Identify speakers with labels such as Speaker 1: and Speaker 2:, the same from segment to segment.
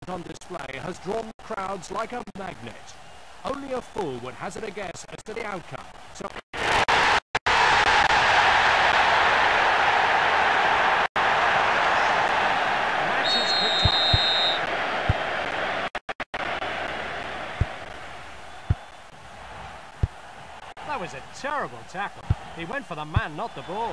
Speaker 1: on display has drawn crowds like a magnet. Only a fool would hazard a guess as to the outcome. So
Speaker 2: that was a terrible tackle. He went for the man, not the ball.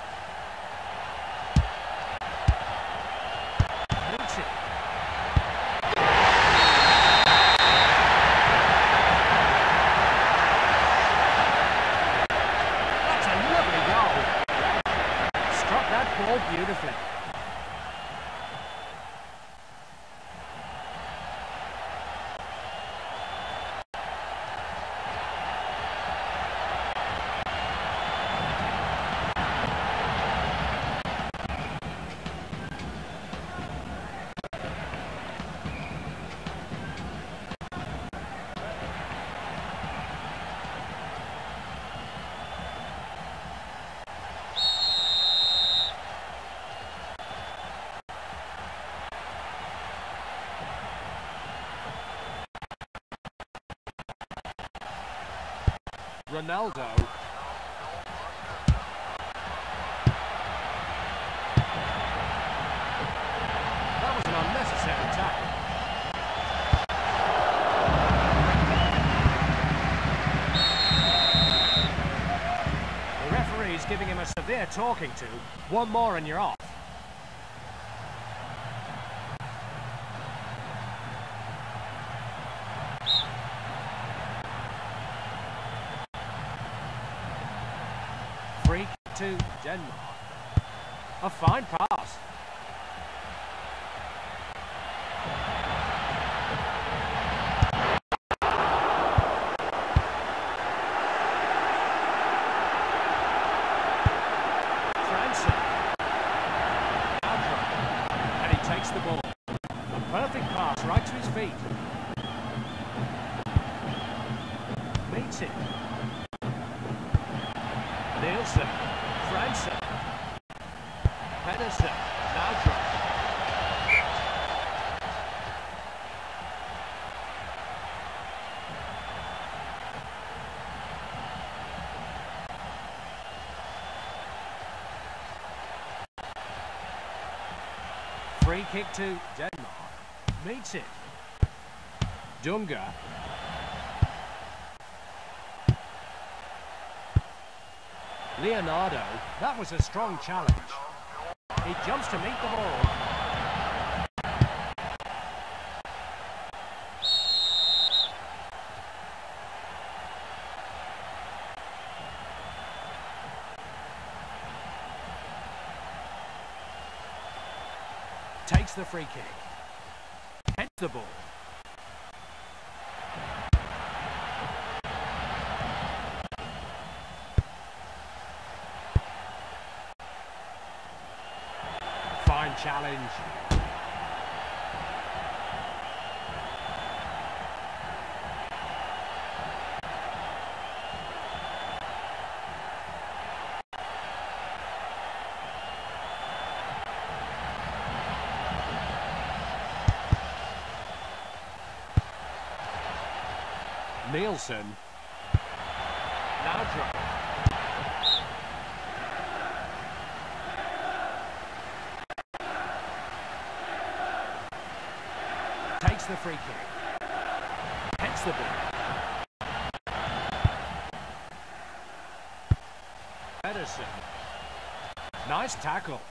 Speaker 2: That's a lovely goal. Struck that ball beautifully.
Speaker 1: Ronaldo.
Speaker 2: That was an unnecessary tackle. The referee's giving him a severe talking to. One more and you're off. Free to Denmark. A fine pass. Franson. And he takes the ball. A perfect pass right to his feet. Meets it. Nielsen, Franson, Pedersen, Laudrup. Free kick to Denmark. Meets it. Dunga. Leonardo, that was a strong challenge. He jumps to meet the ball. Takes the free kick. Heads the ball. Fine challenge. Nielsen. Laudrup. Takes the free kick. Hits the ball. Pedersen. Nice tackle.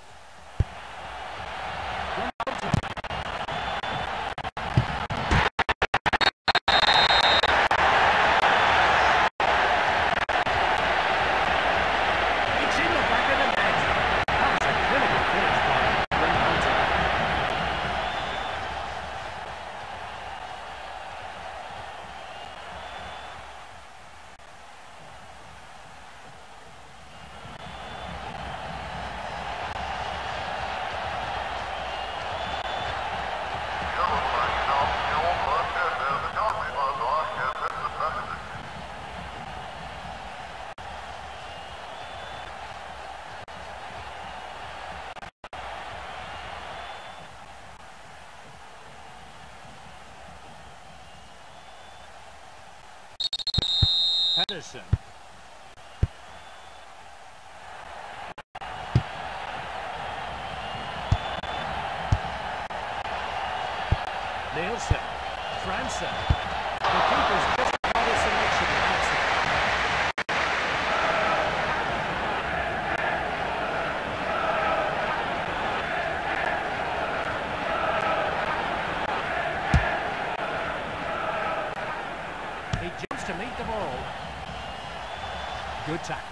Speaker 2: Pedersen. Nielsen. Franson. The keeper's just got his selection. That's it. He jumps to meet the ball. Good tackle.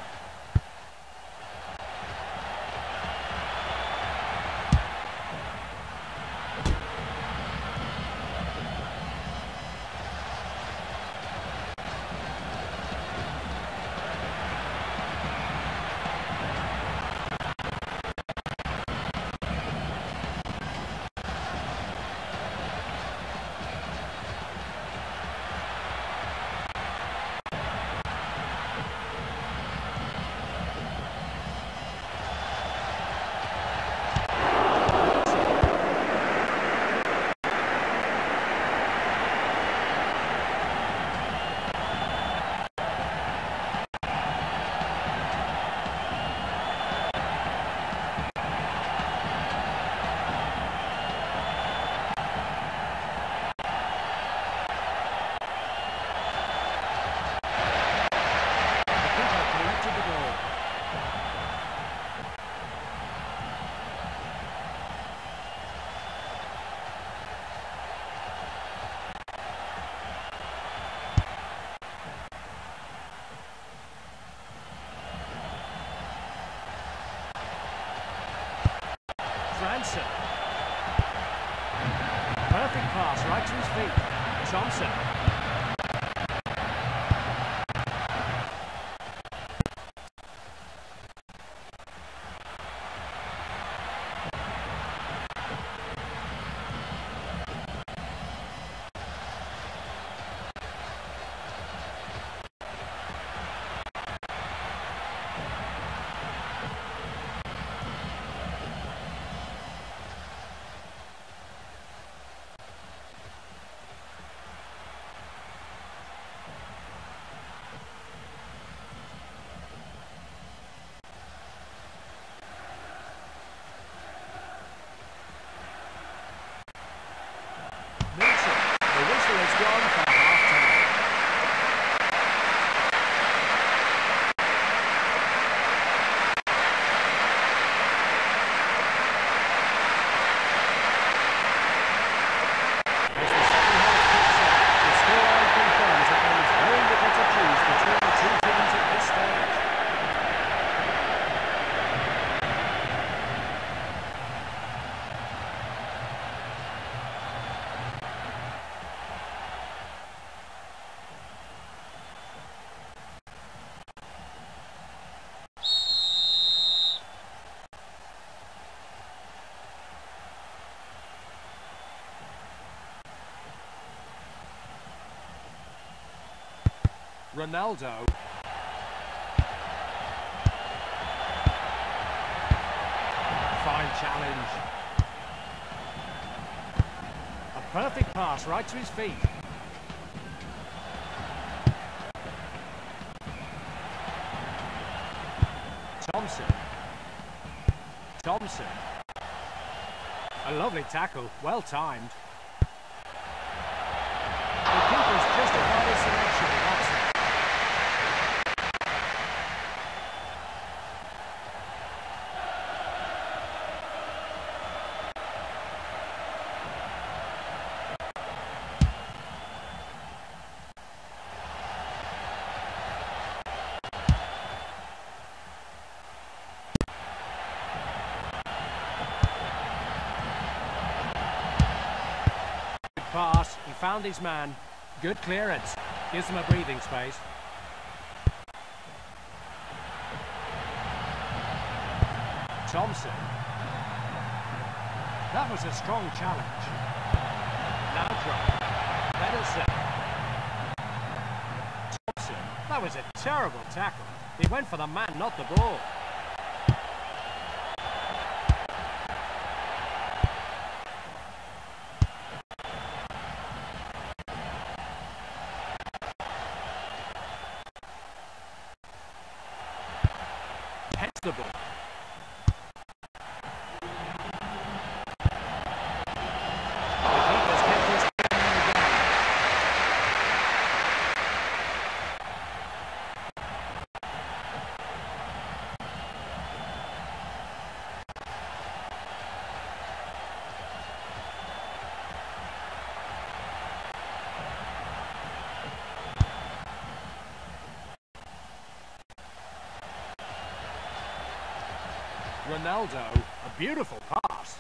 Speaker 2: Franson. Perfect pass right to his feet. Thompson. Ronaldo. Fine challenge. A perfect pass right to his feet. Thompson. Thompson. A lovely tackle, well timed. The keeper's just about his selection. That's it. Pass, he found his man. Good clearance, gives him a breathing space. Thompson. That was a strong challenge. Now try. Pedersen. Thompson. That was a terrible tackle. He went for the man, not the ball.
Speaker 1: the ball. The keeper's kept his hand in the game. Ronaldo, a beautiful pass.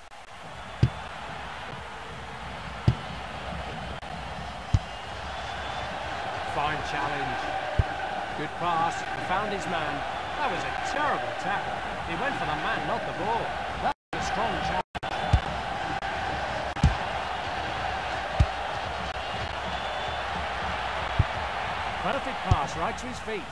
Speaker 1: Fine challenge. Good pass, he found his man. That was a terrible tackle. He went for the man, not the ball. That was a strong challenge. Perfect pass right to his feet.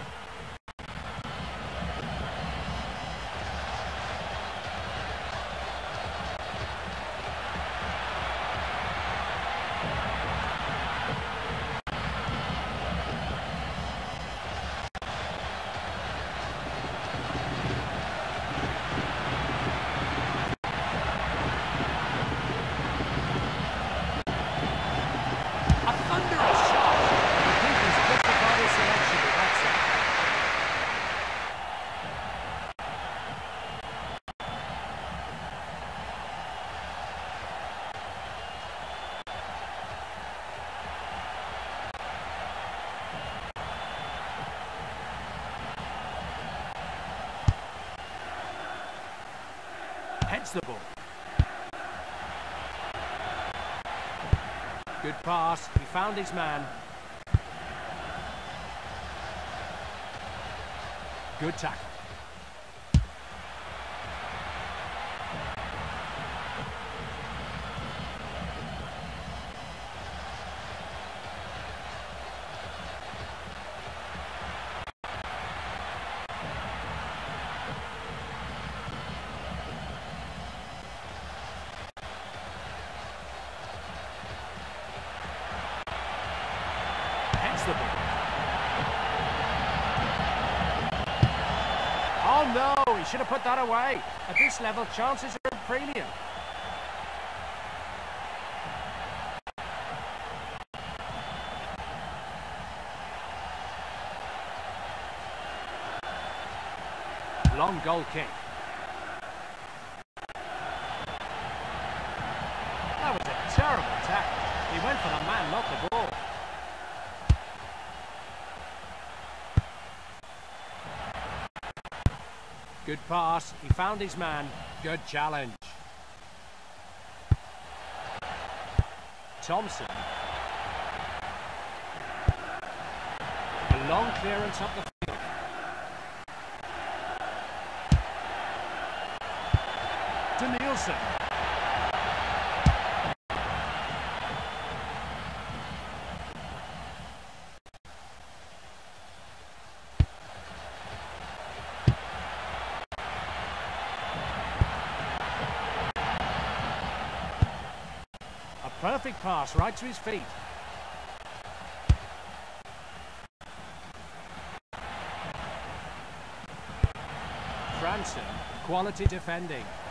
Speaker 1: Heads the ball. Good pass, he found his man. Good tackle. The ball. Oh no, he should have put that away. At this level, chances are at premium. Long goal kick. That was a terrible tackle. He went for the man, not the ball. Good pass, he found his man. Good challenge. Thompson. A long clearance up the field. Danielson. Perfect pass right to his feet. Franson, quality defending.